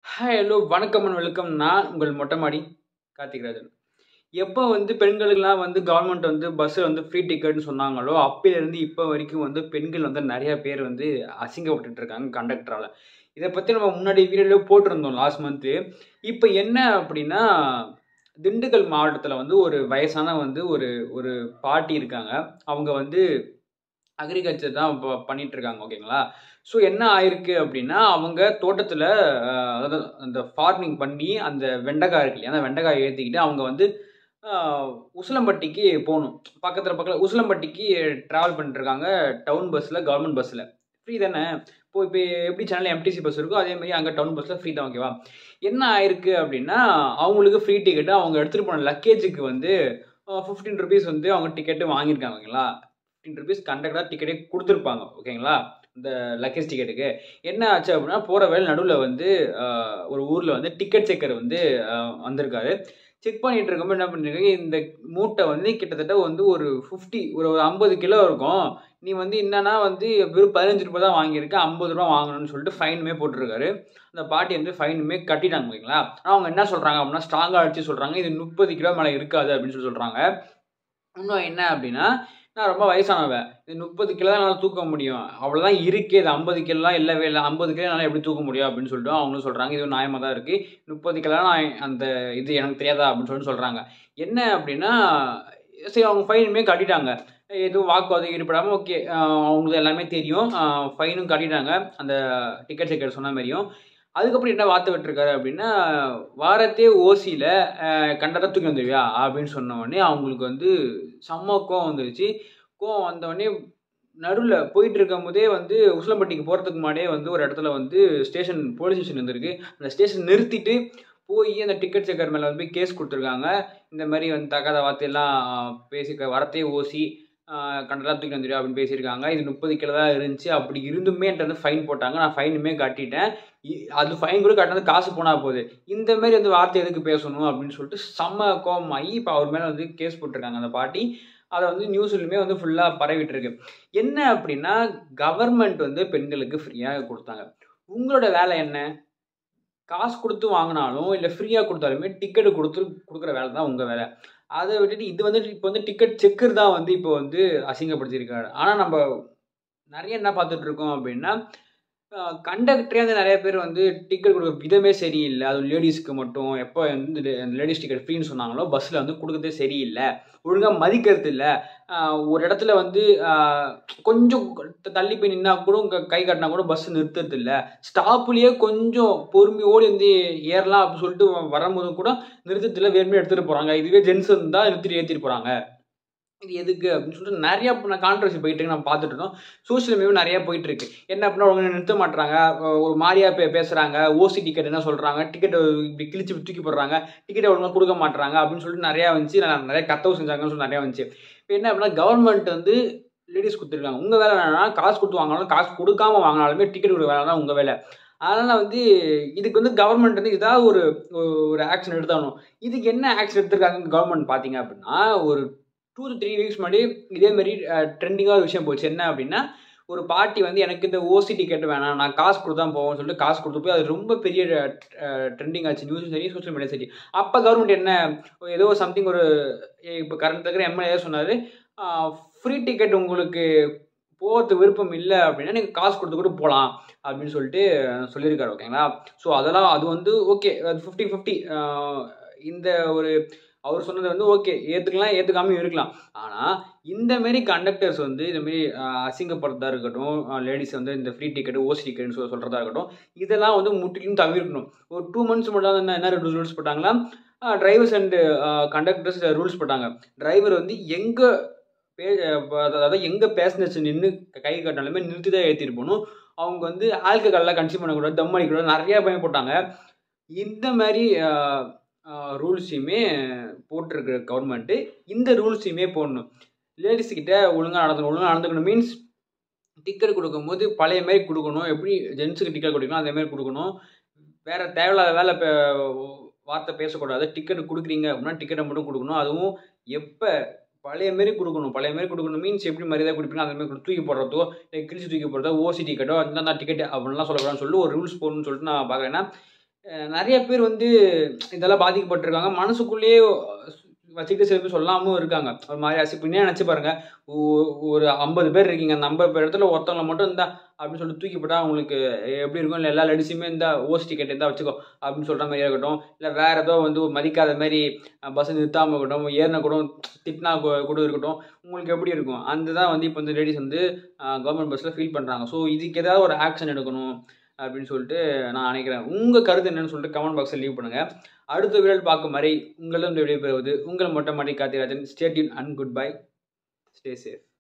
Hi hello வணக்கம் and welcome. நான் உங்கள் மொட்டை மாடி கார்த்திக் ராஜன். எப்போ பெண்களுக்கெல்லாம் கவர்மெண்ட் பஸ்ஸில் ஃப்ரீ டிக்கெட்னு சொன்னாங்களோ அப்போலேருந்து இப்போ வரைக்கும் பெண்கள் நிறைய பேர் அசிங்கப்பட்டுட்டு இருக்காங்க கண்டக்டரால். இதை பற்றி நம்ம முன்னாடி வீடியோவிலே போட்டிருந்தோம் லாஸ்ட் மந்த்து. இப்போ என்ன அப்படின்னா, திண்டுக்கல் மாவட்டத்தில் ஒரு வயசான ஒரு ஒரு பாட்டி இருக்காங்க. அவங்க அக்ரிகல்ச்சர் தான் இப்போ பண்ணிட்டு இருக்காங்க, ஓகேங்களா. ஸோ என்ன ஆயிருக்கு அப்படின்னா, அவங்க தோட்டத்தில் அதாவது அந்த ஃபார்மிங் பண்ணி அந்த வெண்டைக்காய் இருக்கு இல்லையா, அந்த வெண்டைக்காய் ஏற்றிக்கிட்டு அவங்க உசிலம்பட்டிக்கு போகணும். பக்கத்தில் உசிலம்பட்டிக்கு ட்ராவல் பண்ணிட்டுருக்காங்க டவுன் பஸ்ஸில், கவர்மெண்ட் பஸ்ஸில். ஃப்ரீ தானே. இப்போ எப்படி சேனல் எம்டிசி பஸ் இருக்கோ அதேமாதிரி அங்கே டவுன் பஸ்ஸில் ஃப்ரீ தான், ஓகேவா. என்ன ஆயிருக்கு அப்படின்னா, அவங்களுக்கு ஃப்ரீ டிக்கெட்டு அவங்க எடுத்துகிட்டு போன லக்கேஜுக்கு 15 ருபீஸ் அவங்க டிக்கெட்டு வாங்கியிருக்காங்க, ஓகேங்களா. 15 ருபீஸ் கண்டக்டர் டிக்கெட்டே கொடுத்துருப்பாங்க, ஓகேங்களா. இந்த லக்கேஜ் டிக்கெட்டுக்கு என்ன ஆச்சு அப்படின்னா, போகிற வேலை நடுவில் ஒரு ஊரில் டிக்கெட் செக்கர் வந்திருக்காரு. செக் பண்ணிட்டு இருக்கும்போது என்ன பண்ணிருக்காங்க, இந்த மூட்டை கிட்டத்தட்ட ஒரு 50 ஒரு 50 கிலோ இருக்கும். நீ என்னன்னா வெறும் 15 ரூபா தான் வாங்கியிருக்க, 50 ரூபா வாங்கணும்னு சொல்லிட்டு ஃபைனுமே போட்டிருக்காரு. அந்த பாட்டி ஃபைனுமே கட்டிட்டாங்க, ஓகேங்களா. ஆனால் அவங்க என்ன சொல்கிறாங்க அப்படின்னா, ஸ்ட்ராங்காக அடிச்சு சொல்கிறாங்க, இது 30 கிலோ மேலே இருக்காது அப்படின்னு சொல்கிறாங்க. இன்னும் என்ன அப்படின்னா, நான் ரொம்ப வயசானவன், இது 30 கிலோ தான் என்னால் தூக்க முடியும், அவ்வளோதான் இருக்கே, இது 50 கிலோலாம் இல்லவே இல்லை, 50 கிலோ என்னால் எப்படி தூக்க முடியும் அப்படின்னு சொல்லிட்டு அவங்களும் சொல்கிறாங்க. இது நியாயமாக தான் இருக்குது, 30 கிலோ நான் அந்த இது எனக்கு தெரியாதா அப்படின்னு சொல்லிட்டு சொல்கிறாங்க. என்ன அப்படின்னா, சரி அவங்க ஃபைனுமே கட்டிட்டாங்க, எதுவும் வாக்குவாதம் ஈடுபடாமல், ஓகே அவங்களுக்கு எல்லாமே தெரியும், ஃபைனும் கட்டிட்டாங்க அந்த டிக்கெட் செக்கர் சொன்ன மாதிரியும். அதுக்கப்புறம் என்ன வார்த்தை விட்டுருக்காரு அப்படின்னா, வாரத்தே ஓசியில் கண்டக்டர் தூக்கி வந்துடுவியா அப்படின்னு சொன்ன உடனே அவங்களுக்கு செம்ம கோவம் வந்துருச்சு. கோவம் வந்தவொடனே நடுவில் போயிட்டு இருக்கும் போதே உசிலம்பட்டிக்கு போகிறதுக்கு முன்னாடியே ஒரு இடத்துல ஸ்டேஷன், போலீஸ் ஸ்டேஷன் இருந்திருக்கு. அந்த ஸ்டேஷன் நிறுத்திட்டு போய் அந்த டிக்கெட் செக்கர் மேலே போய் கேஸ் கொடுத்துருக்காங்க. இந்த மாதிரி தகாத வார்த்தையெல்லாம் பேசி வரத்தே ஓசி கண்டெல்லாம் தூக்கி வந்துடும் அப்படின்னு பேசியிருக்காங்க. இது 30 கிலோ தான் இருந்துச்சு, அப்படி இருந்துமே என்கிட்ட ஃபைன் போட்டாங்க, நான் ஃபைனுமே கட்டிட்டேன், அது ஃபைன் கூட கட்டினது காசு போனால் போகுது, இந்த மாதிரி வார்த்தை எதுக்கு பேசணும் அப்படின்னு சொல்லிட்டு செம்ம கோபமாகி இப்போ அவர் மேலே கேஸ் போட்டிருக்காங்க அந்த பாட்டி. அதை நியூஸ்லையுமே ஃபுல்லாக பரவிட்டு இருக்கு. என்ன அப்படின்னா, கவர்மெண்ட் பெண்களுக்கு ஃப்ரீயாக கொடுத்தாங்க. உங்களோட வேலை என்ன? காசு கொடுத்து வாங்கினாலும் இல்லை ஃப்ரீயாக கொடுத்தாலுமே டிக்கெட்டு கொடுக்குற வேலை தான் உங்கள் வேலை. அதை விட்டுட்டு இது இப்போ டிக்கெட் செக்கர் தான் இப்போ அசிங்கப்படுத்தியிருக்காரு. ஆனால் நம்ம நிறைய என்ன பார்த்துட்டு இருக்கோம் அப்படின்னா, கண்டக்டரே நிறைய பேர் டிக்கெட் கொடுக்குற விதமே சரியில்லை. அது லேடிஸ்க்கு மட்டும் எப்போ லேடிஸ் டிக்கெட் ஃப்ரீன்னு சொன்னாங்களோ பஸ்ஸில் கொடுக்குறதே சரியில்லை, ஒழுங்காக மதிக்கிறது இல்லை. ஒரு இடத்துல கொஞ்சம் தள்ளி போய் நின்னா கூட கை காட்டினா கூட பஸ் நிறுத்துறது இல்லை. ஸ்டாப்லேயே கொஞ்சம் பொறுமையோடு ஏறலாம் அப்படின்னு சொல்லிட்டு வரும்போது கூட நிறுத்தத்தில் வேறுமே எடுத்துகிட்டு போகிறாங்க. இதுவே ஜென்ஸ் இருந்தால் நிறுத்திட்டு ஏற்றிட்டு போகிறாங்க. இது எதுக்கு அப்படின்னு சொல்லிட்டு நிறையா கான்ட்ரவர்சி போயிட்டு இருக்கு, நம்ம பார்த்துட்டு இருக்கோம். சோசியல் மீடியா நிறையா போயிட்டு இருக்கு. என்ன அப்படின்னா, அவங்க நிறுத்த மாட்டுறாங்க, ஒரு மாதிரியா பேசுகிறாங்க, ஓசி டிக்கெட் என்ன சொல்கிறாங்க, டிக்கெட்டை இப்படி கிழிச்சு தூக்கி போடுறாங்க, டிக்கெட்டை ஒழுங்காக கொடுக்க மாட்டுறாங்க அப்படின்னு சொல்லிட்டு நிறையா வந்துச்சு. நிறைய கத்தவு செஞ்சாங்கன்னு சொல்லி நிறையா வந்துச்சு. இப்போ என்ன அப்படின்னா, கவர்மெண்ட் லேடிஸ் கொடுத்துருக்காங்க, உங்கள் வேலை என்னன்னா காசு கொடுத்து வாங்கினாலும் காசு கொடுக்காம வாங்கினாலுமே டிக்கெட் கொடுக்க வேலை தான் உங்கள் வேலை. அதனால் இதுக்கு கவர்மெண்ட் ஏதாவது ஒரு ஆக்ஷன் எடுத்தாகணும். இதுக்கு என்ன ஆக்ஷன் எடுத்திருக்காங்க கவர்மெண்ட் பார்த்தீங்க அப்படின்னா, ஒரு 2 to 3 வீக்ஸ் முன்னாடி இதேமாரி ட்ரெண்டிங்காக ஒரு விஷயம் போச்சு. என்ன அப்படின்னா, ஒரு பாட்டி எனக்கு இந்த ஓசி டிக்கெட் வேணாம், நான் காசு கொடுத்து தான் போவோம்னு சொல்லிட்டு காசு கொடுத்து போய் அது ரொம்ப பெரிய ட்ரெண்டிங் ஆச்சு, நியூஸும் சரி சோஷியல் மீடியா சரி. அப்போ கவர்மெண்ட் என்ன ஏதோ சம்திங் ஒரு இப்போ கரண்ட் இருக்கிற எம்எல்ஏ சொன்னார், ஃப்ரீ டிக்கெட் உங்களுக்கு போகிறதுக்கு விருப்பம் இல்லை அப்படின்னா நீங்கள் காசு கொடுத்து கூட போகலாம் அப்படின்னு சொல்லிட்டு சொல்லியிருக்காரு, ஓகேங்களா. ஸோ அதெல்லாம் அது ஓகே, அது 50-50. இந்த ஒரு அவர் சொன்னது ஓகே, ஏற்றுக்கலாம், ஏற்றுக்காமல் இருக்கலாம். ஆனால் இந்தமாரி கண்டக்டர்ஸ் இதுமாரி அசிங்கப்படுறதா இருக்கட்டும், லேடிஸ் இந்த ஃப்ரீ டிக்கெட்டு ஓசி டிக்கெட்னு சொல்கிறதா இருக்கட்டும், இதெல்லாம் முற்றிலும் தவிர்க்கணும். ஒரு 2 months மட்டும் என்ன ரூல்ஸ் போட்டாங்களா, டிரைவர்ஸ் அண்டு கண்டக்டர்ஸ் ரூல்ஸ் போட்டாங்க. டிரைவர் எங்கே அதாவது எங்கே பேசஞ்சர்ஸ் நின்று கை கட்டினாலுமே நிறுத்தி தான் ஏற்றிட்டு போகணும். அவங்க ஆல்கஹால்லாம் கன்சியூம் பண்ணக்கூடாது, தம் அடிக்கூடாது, நிறையா பயம் போட்டாங்க. இந்த மாதிரி ரூல்ஸையுமே போட்டிருக்கிற கவர்மெண்ட்டு இந்த ரூல்ஸையுமே போடணும். லேடிஸ்கிட்ட ஒழுங்காக நடந்துக்கணும். மீன்ஸ் டிக்கெட் கொடுக்கும்போது பழைய மாரி கொடுக்கணும். எப்படி ஜென்ஸுக்கு டிக்கெட் கொடுக்கணும் அதேமாதிரி கொடுக்கணும். வேறு தேவையில்லாத வேலை வார்த்தை பேசக்கூடாது. டிக்கெட் கொடுக்குறீங்க அப்படின்னா டிக்கெட்டை மட்டும் கொடுக்கணும். அதுவும் எப்போ பழைய மாரி கொடுக்கணும். மீன்ஸ் எப்படி மரியாதை கொடுப்பீங்க அந்த மாதிரி தூக்கி போடுறதோ இல்லை கிழிச்சு தூக்கி போடுறதோ ஓசி டிக்கெட்டோ இந்த டிக்கெட் அப்படின்லாம் சொல்லக்கூடாதுன்னு சொல்லிட்டு ஒரு ரூல்ஸ் போடணும்னு சொல்லிட்டு நான் பார்க்குறேன்னா, நிறைய பேர் வந்து இதெல்லாம் பாதிக்கப்பட்டிருக்காங்க. மனசுக்குள்ளேயே வச்சுக்கிட்டு சில பேர் சொல்லாமலும் இருக்காங்க. ஒரு மாதிரி பின்னே நினச்சி பாருங்க, ஒரு 50 பேர் இருக்கீங்க. அந்த 50 பேர் இடத்துல ஒருத்தவங்களை மட்டும் இருந்தா அப்படின்னு சொல்லிட்டு தூக்கி போட்டா உங்களுக்கு எப்படி இருக்கும்? இல்லை எல்லா லேடிஸுமே இருந்தா ஓஸ் டிக்கெட் இருந்தால் வச்சுக்கோ அப்படின்னு சொல்கிற மாதிரியா இருக்கட்டும், இல்லை வேற ஏதோ வந்து மதிக்காத மாதிரி பஸ் நிறுத்தாமல் இருக்கட்டும், ஏறின கூட திட்டினா கூட இருக்கட்டும், உங்களுக்கு எப்படி இருக்கும்? அந்த தான் வந்து இப்போ வந்து லேடிஸ் வந்து கவர்மெண்ட் பஸ்ஸில் ஃபீல் பண்ணுறாங்க. ஸோ இதுக்கு ஏதாவது ஒரு ஆக்ஷன் எடுக்கணும் அப்படின்னு சொல்லிட்டு நான் நினைக்கிறேன். உங்கள் கருத்து என்னன்னு சொல்லிட்டு கமெண்ட் பாக்ஸில் லீவ் பண்ணுங்கள். அடுத்த வீடியோ பார்க்கும் வரை உங்களிடம் விடைபெறுவது உங்கள் மொட்டை மாடி Karthik Rajan. Stay tuned and goodbye. Stay safe.